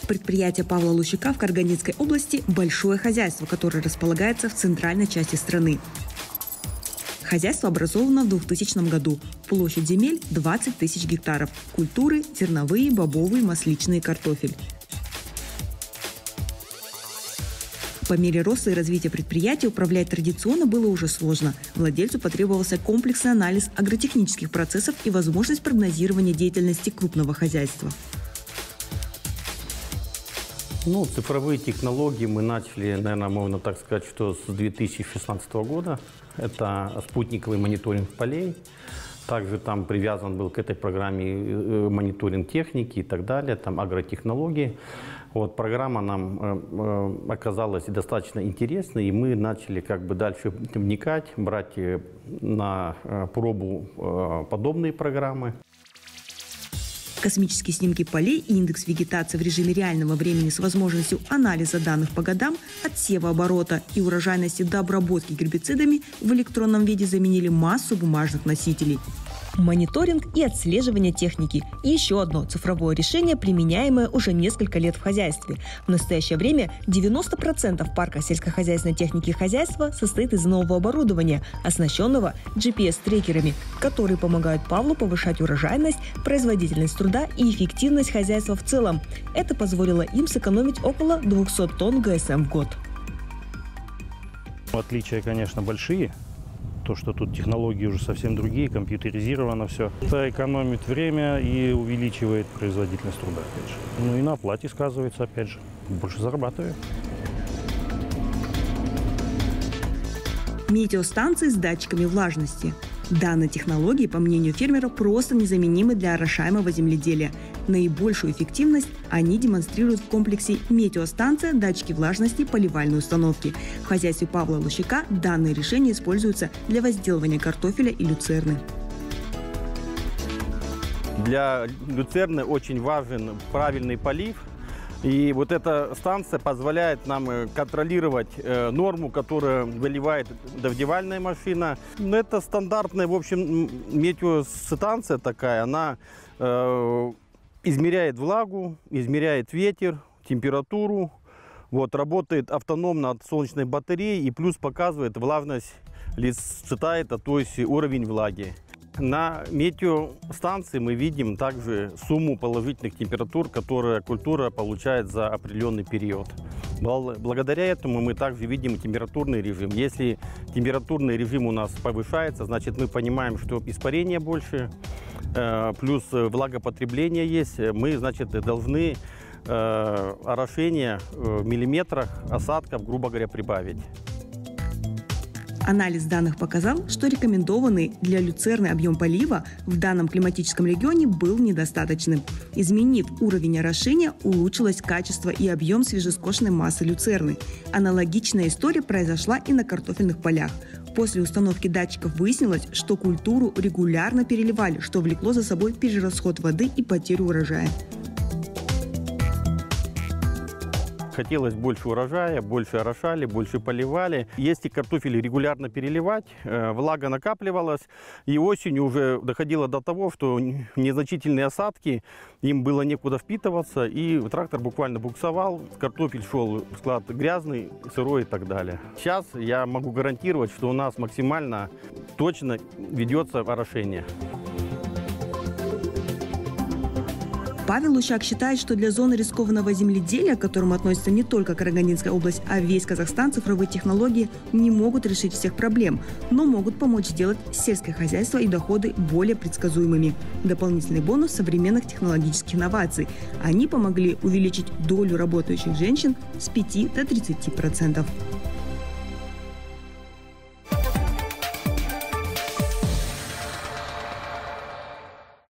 Предприятие Павла Лущака в Карагандинской области – большое хозяйство, которое располагается в центральной части страны. Хозяйство образовано в 2000 году. Площадь земель – 20 тысяч гектаров. Культуры – зерновые, бобовые, масличные, картофель. По мере роста и развития предприятия управлять традиционно было уже сложно. Владельцу потребовался комплексный анализ агротехнических процессов и возможность прогнозирования деятельности крупного хозяйства. Цифровые технологии мы начали, наверное, можно так сказать, что с 2016 года. Это спутниковый мониторинг полей. Также там привязан был к этой программе мониторинг техники и так далее, там агротехнологии. Программа нам оказалась достаточно интересной, и мы начали дальше вникать, брать на пробу подобные программы. Космические снимки полей и индекс вегетации в режиме реального времени с возможностью анализа данных по годам, отсева оборота и урожайности до обработки гербицидами в электронном виде заменили массу бумажных носителей. Мониторинг и отслеживание техники – еще одно цифровое решение, применяемое уже несколько лет в хозяйстве. В настоящее время 90% парка сельскохозяйственной техники хозяйства состоит из нового оборудования, оснащенного GPS-трекерами, которые помогают Павлу повышать урожайность, производительность труда и эффективность хозяйства в целом. Это позволило им сэкономить около 200 тонн ГСМ в год. Отличия, конечно, большие. То, что тут технологии уже совсем другие, компьютеризировано все. Это экономит время и увеличивает производительность труда, опять же. И на оплате сказывается, опять же. Больше зарабатываю. Метеостанции с датчиками влажности. Данные технологии, по мнению фермера, просто незаменимы для орошаемого земледелия. Наибольшую эффективность они демонстрируют в комплексе метеостанция, датчики влажности, поливальные установки. В хозяйстве Павла Лущака данные решения используются для возделывания картофеля и люцерны. Для люцерны очень важен правильный полив. И эта станция позволяет нам контролировать норму, которую выливает дождевальная машина. Это стандартная, в общем, метеостанция такая. Она измеряет влагу, измеряет ветер, температуру. Работает автономно от солнечной батареи и плюс показывает влажность, считает, то есть уровень влаги. На метеостанции мы видим также сумму положительных температур, которые культура получает за определенный период. Благодаря этому мы также видим температурный режим. Если температурный режим у нас повышается, значит мы понимаем, что испарение больше, плюс влагопотребление есть. Мы, значит, должны орошение в миллиметрах осадков, грубо говоря, прибавить. Анализ данных показал, что рекомендованный для люцерны объем полива в данном климатическом регионе был недостаточным. Изменив уровень орошения, улучшилось качество и объем свежескошенной массы люцерны. Аналогичная история произошла и на картофельных полях. После установки датчиков выяснилось, что культуру регулярно переливали, что влекло за собой перерасход воды и потерю урожая. Хотелось больше урожая, больше орошали, больше поливали. Если картофель регулярно переливать, влага накапливалась, и осенью уже доходило до того, что незначительные осадки, им было некуда впитываться, и трактор буквально буксовал, картофель шел в склад грязный, сырой и так далее. Сейчас я могу гарантировать, что у нас максимально точно ведется орошение. Павел Лущак считает, что для зоны рискованного земледелия, к которому относится не только Карагандинская область, а весь Казахстан, цифровые технологии не могут решить всех проблем, но могут помочь сделать сельское хозяйство и доходы более предсказуемыми. Дополнительный бонус современных технологических инноваций. Они помогли увеличить долю работающих женщин с 5 до 30%.